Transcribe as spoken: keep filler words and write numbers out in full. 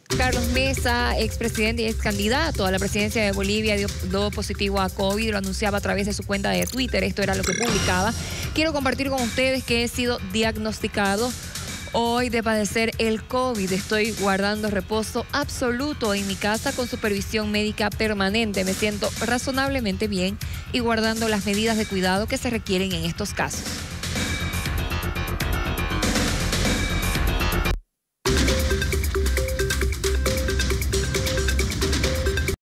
Carlos Mesa, expresidente y ex candidato a la presidencia de Bolivia, dio, dio positivo a COVID, lo anunciaba a través de su cuenta de Twitter. Esto era lo que publicaba. Quiero compartir con ustedes que he sido diagnosticado hoy de padecer el COVID. Estoy guardando reposo absoluto en mi casa con supervisión médica permanente. Me siento razonablemente bien y guardando las medidas de cuidado que se requieren en estos casos.